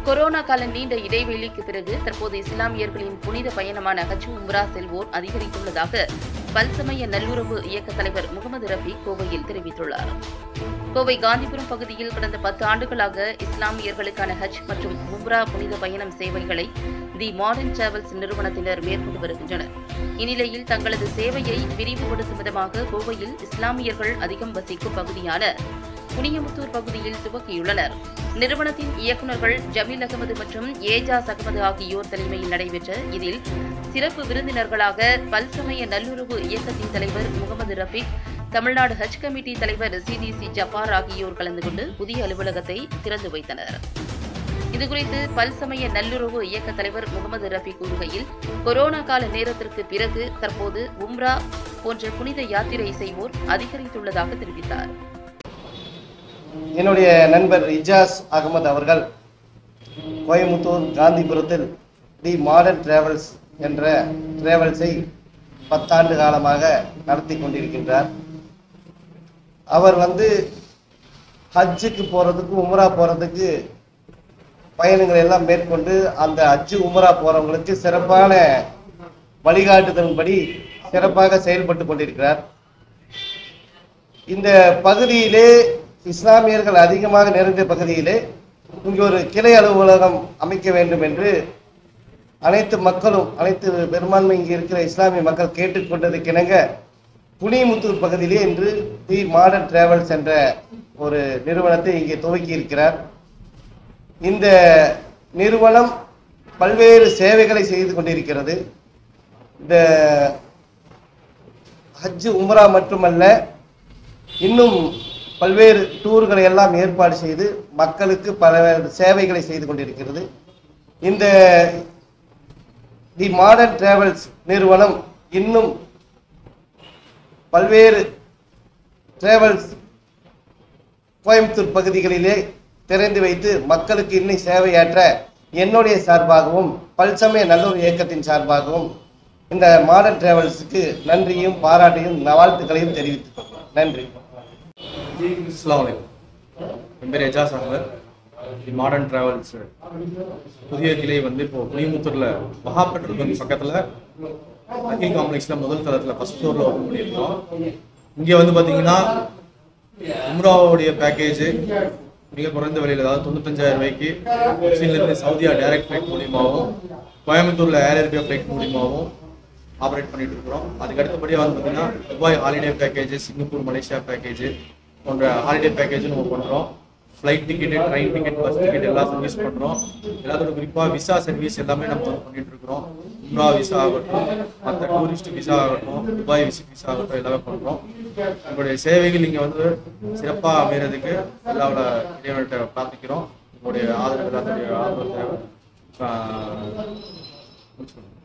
Corona கால நீண்ட இடைவெளிக்கு பிறகு தற்போது இஸ்லாமியர்களின் புனித பயணமான ஹஜ் உம்ரா செல்வோர் அதிகரித்துள்ளதாக பல்சமய நல்லுறவு இயக்க தலைவர் முகமது ரஃபீக் கோவையில் தெரிவித்துள்ளார். கோவை காந்திபுரம் பகுதியில் கடந்த 10 ஆண்டுகளாக இஸ்லாமியர்களுக்கான ஹஜ் மற்றும் உம்ரா புனித பயணம் சேவைகளை தி மாடர்ன் டிராவல்ஸ் நிறுவனத்தினர் மேற்கொண்டு வருகின்றனர். இந்நிலையில் தங்களது சேவையை விரிவுபடுத்தும் விதமாக கோவையில் இஸ்லாமியர்கள் அதிகம் வசிக்கும் பகுதியான புனியமுத்தூர் பகுதியில் துவக்கியுள்ளனர். நிறுவனத்தின் இயக்குநர்கள் ஜமீல் அகமது மற்றும் ஏஜாஸ் அகமது ஆகியோர் தலைமையில் நடைபெற்ற இதில் சிறப்பு விருந்தினர்களாக பல்சமய நல்லுறவு இயக்கத்தின் தலைவர் முகமது ரஃபீக், தமிழ்நாடு ஹஜ் கமிட்டி தலைவர் சிடிசி ஜப்பார் ஆகியோர் கலந்து கொண்டு புதிய அலுவலகத்தை திறந்து வைத்தனர். இதுகுறித்து பல்சமய நல்லுறவு இயக்க தலைவர் முகமது ரஃபீக் கூறுகையில், கொரோனா கால நேரத்திற்கு பிறகு தற்போது உம்ரா போன்ற புனித யாத்திரை செய்வோர் அதிகரித்துள்ளதாக தெரிவித்தார். என்னுடைய நண்பர் இஜாஸ் அகமது அவர்கள் கோயம்புத்தூர் காந்திபுரத்தில் தி மாடர்ன் டிராவல்ஸ் என்ற டிராவல்ஸை 10 ஆண்டு காலமாக நடத்தி கொண்டிருக்கின்றார். அவர் ஹஜ்ஜுக்கு போகிறதுக்கு உம்ரா போகிறதுக்கு பயணங்கள் எல்லாம் மேற்கொண்டு அந்த ஹஜ்ஜு உம்ரா போகிறவங்களுக்கு சிறப்பான வழிகாட்டுதலின்படி சிறப்பாக செயல்பட்டு கொண்டிருக்கிறார். இந்த பகுதியிலே இஸ்லாமியர்கள் அதிகமாக நிறைந்த பகுதியிலே இங்கு ஒரு கிளை அலுவலகம் அமைக்க வேண்டும் என்று அனைத்து பெரும்பான்மை இங்கே இருக்கிற இஸ்லாமிய மக்கள் கேட்டுக்கொண்டதுக்கிணங்க புனியமுத்தூர் பகுதியிலே இன்று தி மாடர்ன் டிராவல்ஸ் என்ற ஒரு நிறுவனத்தை இங்கே துவக்கி இருக்கிறார். இந்த நிறுவனம் பல்வேறு சேவைகளை செய்து கொண்டிருக்கிறது. இந்த ஹஜ் உம்ரா மட்டுமல்ல, இன்னும் பல்வேறு டூர்களை எல்லாம் ஏற்பாடு செய்து மக்களுக்கு பல்வேறு சேவைகளை செய்து கொண்டிருக்கிறது. இந்த தி மாடர்ன் டிராவல்ஸ் நிறுவனம் இன்னும் பல்வேறு டிராவல்ஸ் கோயம்புத்தூர் பகுதிகளிலே திறந்து வைத்து மக்களுக்கு இன்னும் சேவையாற்ற என்னுடைய சார்பாகவும் பல்சமய நல்லுறவு இயக்கத்தின் சார்பாகவும் இந்த மாடர்ன் டிராவல்ஸுக்கு நன்றியும் பாராட்டையும் வாழ்த்துக்களையும் தெரிவித்து நன்றி. அஸ்ஸலாமு என் பேர் Ejaz Ahmed. The modern travels புதிய கிளை இப்போ புனியமுத்தூரில் மகா பெட்ரோல் பங்க் பக்கத்தில் அகில் காம்ப்ளெக்ஸில் முதல் தளத்தில் ஃபர்ஸ்ட் ஃப்ளோரில் ஓப்பன் பண்ணியிருக்கோம். இங்கே பார்த்தீங்கன்னா உம்ராவுடைய பேக்கேஜ் மிக குறைந்த விலையில், அதாவது 95,000 ரூபாய்க்கு கொச்சின்லேருந்து சவுதியா டைரக்ட் ஃப்ளைட் மூலியமாகவும் கோயம்புத்தூரில் ஏர் இந்தியா ஃப்ளைட் மூலியமாகவும் ஆப்ரேட் பண்ணிட்டு இருக்கிறோம். அதுக்கு அடுத்தபடியாக பார்த்தீங்கன்னா Dubai holiday package, Singapore Malaysia package போன்ற ஹாலிடே பேக்கேஜ் நம்ம பண்ணுறோம். Flight ticket, train ticket, bus ticket எல்லாம் சர்வீஸ் பண்ணுறோம். எல்லாத்தோட குறிப்பாக விசா சர்வீஸ் எல்லாமே நம்ம பண்ணிட்டு இருக்கிறோம். உம்ரா விசா ஆகட்டும், மற்ற டூரிஸ்ட் விசா ஆகட்டும், துபாய் விசிட் விசா ஆகட்டும், எல்லாமே பண்ணுறோம். உங்களுடைய சேவைகள் இங்கே சிறப்பாக அமைகிறதுக்கு எல்லாரோட இறைவன்கிட்ட பிரார்த்திக்கிறோம். உங்களுடைய ஆதரவு எல்லாத்துடைய ஆதரவு தேவை.